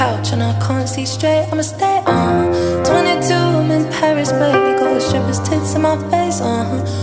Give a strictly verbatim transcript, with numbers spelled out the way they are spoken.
couch and I can't see straight, I'ma stay on. uh-huh. twenty-two, I'm in Paris, baby, got strippers' tits in my face, uh-huh.